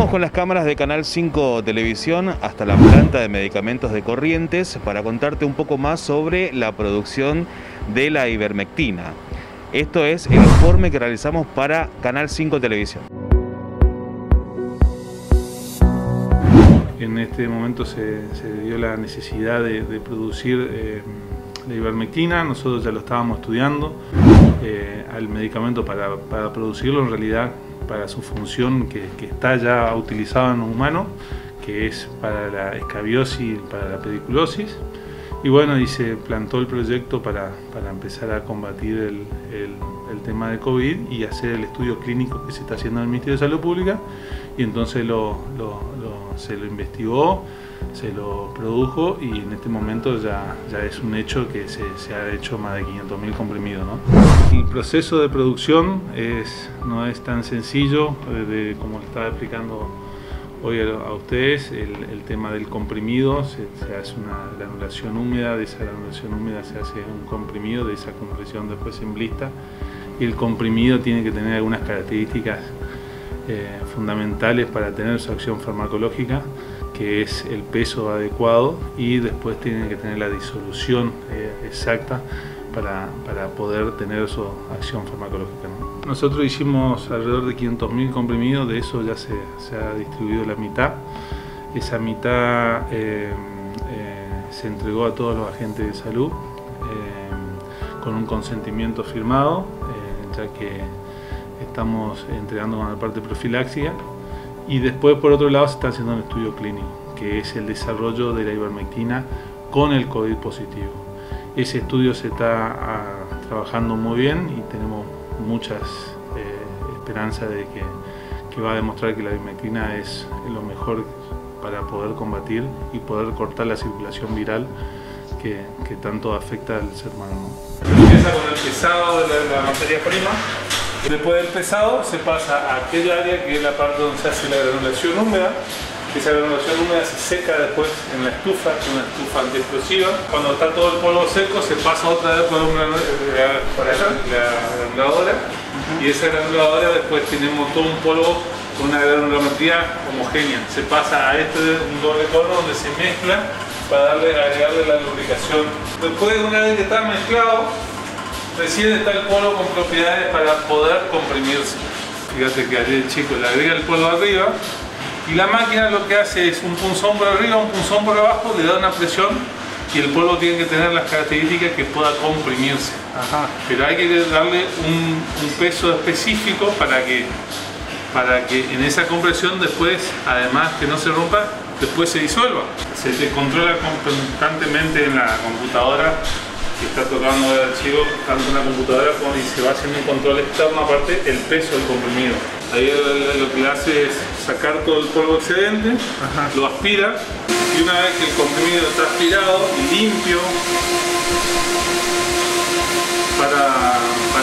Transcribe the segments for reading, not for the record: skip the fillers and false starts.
Vamos con las cámaras de Canal 5 Televisión hasta la planta de medicamentos de Corrientes para contarte un poco más sobre la producción de la ivermectina. Esto es el informe que realizamos para Canal 5 Televisión. En este momento se dio la necesidad de producir la ivermectina. Nosotros ya lo estábamos estudiando, al medicamento para producirlo, en realidad para su función que está ya utilizada en un humano, que es para la escabiosis y para la pediculosis. Y bueno, y se plantó el proyecto para empezar a combatir el tema de COVID y hacer el estudio clínico que se está haciendo en el Ministerio de Salud Pública. Y entonces se lo investigó, se lo produjo y en este momento ya es un hecho que se ha hecho más de 500.000 comprimidos, ¿no? El proceso de producción no es tan sencillo como le estaba explicando hoy a ustedes. El tema del comprimido, se hace una granulación húmeda, de esa granulación húmeda se hace un comprimido, de esa compresión después en blista, y el comprimido tiene que tener algunas características fundamentales para tener su acción farmacológica, que es el peso adecuado, y después tiene que tener la disolución exacta para poder tener su acción farmacológica, ¿no? Nosotros hicimos alrededor de 500.000 comprimidos, de eso ya se ha distribuido la mitad. Esa mitad se entregó a todos los agentes de salud con un consentimiento firmado, ya que estamos entregando con la parte profiláctica, y después por otro lado se está haciendo un estudio clínico, que es el desarrollo de la ivermectina con el COVID positivo. Ese estudio se está trabajando muy bien y tenemos muchas esperanzas de que va a demostrar que la ivermectina es lo mejor para poder combatir y poder cortar la circulación viral que tanto afecta al ser humano. Empieza con el pesado de la materia prima. Después del pesado se pasa a aquella área que es la parte donde se hace la granulación húmeda. Esa granulación húmeda se seca después en la estufa, que es una estufa antiexplosiva. Cuando está todo el polvo seco se pasa otra vez por la granuladora, y esa granuladora después tenemos todo un polvo con una granulometría homogénea. Se pasa a un doble cono donde se mezcla para agregarle la lubricación. Después, una vez que está mezclado, recién está el polvo con propiedades para poder comprimirse. Fíjate que allí el chico le agrega el polvo arriba y la máquina lo que hace es un punzón por arriba, un punzón por abajo, le da una presión y el polvo tiene que tener las características que pueda comprimirse. Ajá. Pero hay que darle un peso específico para que en esa compresión después, además que no se rompa, después se disuelva. Se te controla constantemente en la computadora que está tocando el archivo, tanto en la computadora como y se va haciendo un control externo aparte el peso del comprimido. Ahí lo que hace es sacar todo el polvo excedente, lo aspira, y una vez que el comprimido está aspirado y limpio para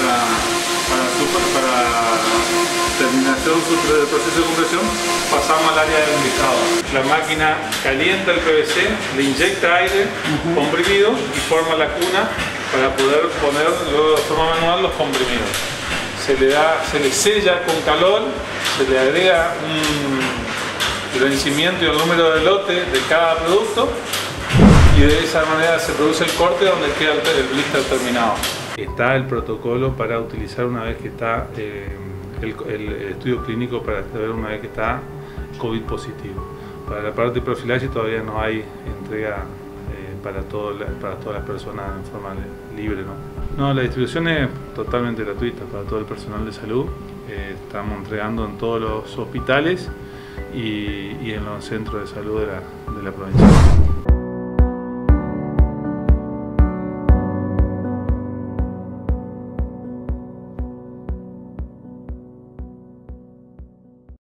terminación del proceso de compresión, pasamos al área del envasado. La máquina calienta el PVC, le inyecta aire comprimido y forma la cuna para poder poner luego de forma manual los comprimidos. Se le sella con calor, se le agrega el vencimiento y el número de lote de cada producto, y de esa manera se produce el corte donde queda el blister terminado. Está el protocolo para utilizar una vez que está el estudio clínico, para ver una vez que está COVID positivo. Para la parte de profilaxis todavía no hay entrega para todas las personas en forma libre, ¿no? La distribución es totalmente gratuita para todo el personal de salud. Estamos entregando en todos los hospitales y en los centros de salud de la provincia.